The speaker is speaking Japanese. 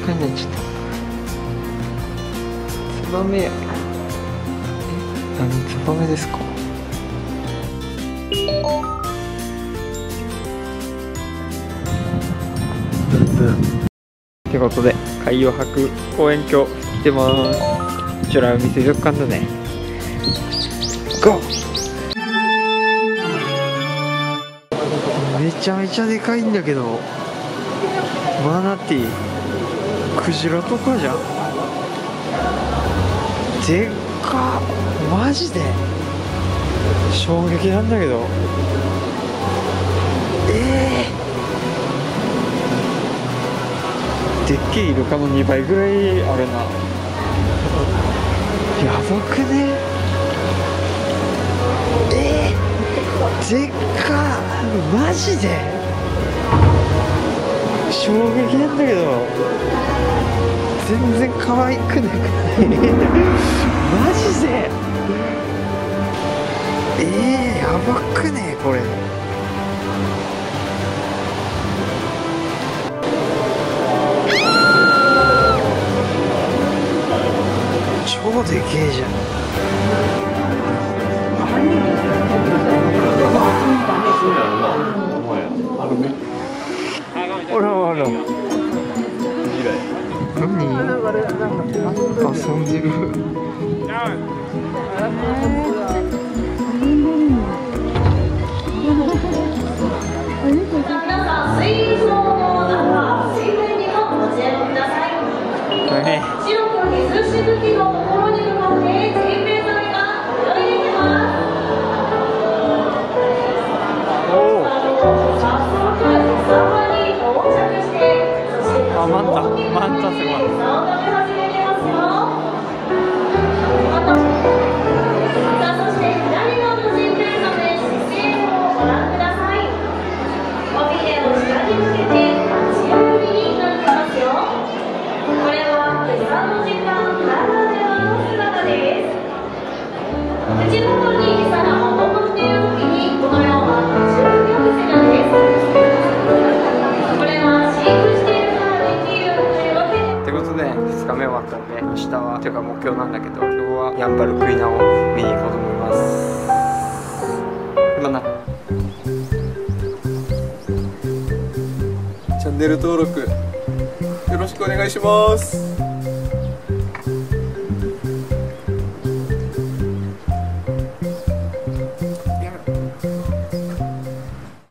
かになっちゃった。ツバメや。何ツバメですか？ってことで海洋博公園橋来てます。こちら海水族館だね。ゴー。めちゃめちゃでかいんだけど、マナティー、クジラとかじゃん。でっか、マジで衝撃なんだけど。でっけえイルカの2倍ぐらいあるな。やばくね？でっか、マジで衝撃なんだけど、全然可愛くなくない？マジでやばくねこれ。超でけえじゃん。ほらほら。何？遊んでる。マンタすごい。2日目終わったんで、明日はというか目標なんだけど、今日はヤンバルクイナを見に行こうと思います。今なチャンネル登録よろしくお願いします。